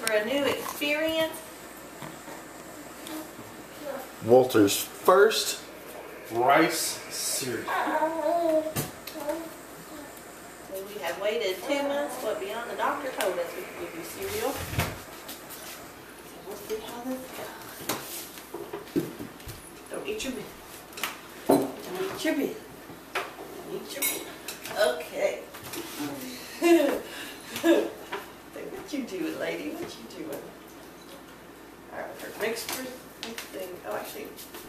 for a new experience. Walter's first rice cereal. We have waited 2 months, but beyond the doctor told us we could give you cereal. So we'll see how this goes. Don't eat your bit. Don't eat your bit. Don't eat your bit. Okay. What you doing, lady? What you doing? Alright, with her mixture thing. Oh, actually,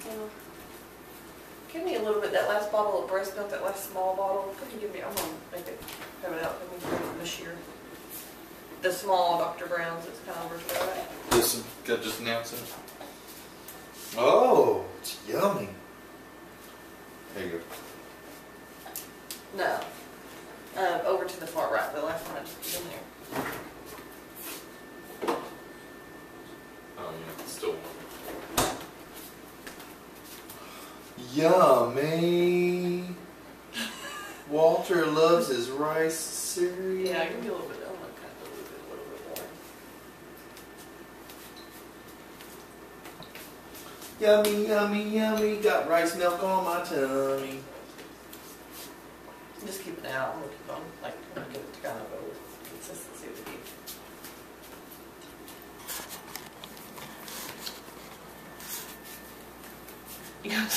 give me a little bit. That last bottle of breast milk, that last small bottle. Could you give me? I'm gonna make it have it out. Let me bring it this year. The small Dr. Brown's. It's kind of overflowing. This got just announced it. Oh, it's yummy. There you go. No. Over to the far right. The last one I just put in there. Oh yeah, it's still yummy. Walter loves his rice cereal. Yeah, give me a little bit. I'm gonna kind of dilute it a little bit more. Yummy, yummy, yummy. Got rice milk on my tummy. Just keep it out. I'm gonna keep on like trying to get it to kind of a consistency with you. You got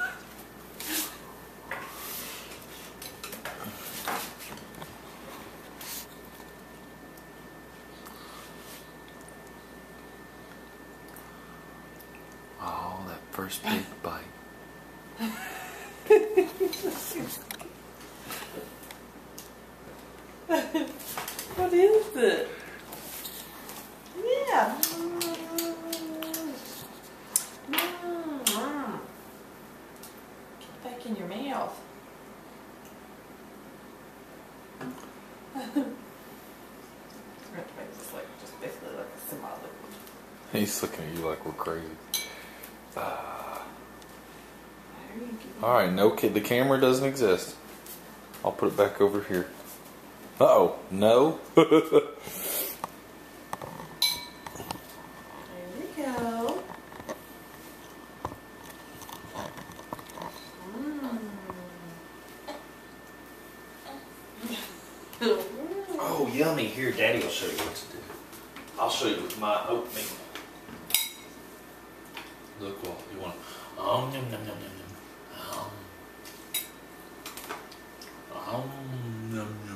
Oh, that first big bite. What is it? Yeah. Get back in your mouth. It's like just basically like a semi-liquid. He's looking at you like we're crazy. Alright, no kid. The camera doesn't exist. I'll put it back over here. Uh-oh. No? There we go. Oh, yummy. Here, Daddy will show you what to do. I'll show you with my oatmeal. Look, well, you want nom nom nom nom nom. Nom nom nom nom.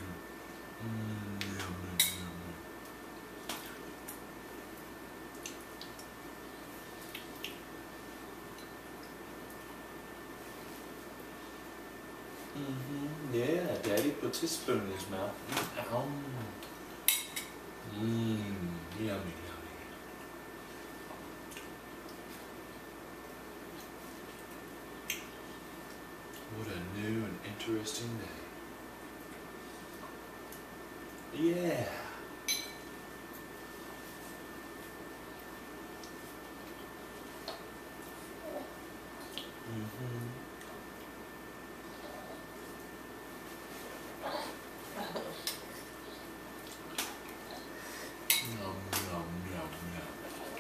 Yeah, Daddy puts his spoon in his mouth. Yummy, yummy. What a new and interesting day. Yeah. Yum, yum, yum, yum.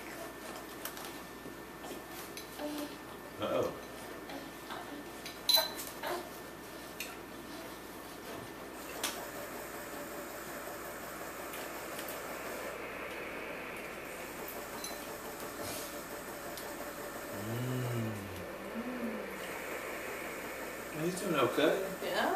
Uh-oh. He's doing okay. Yeah.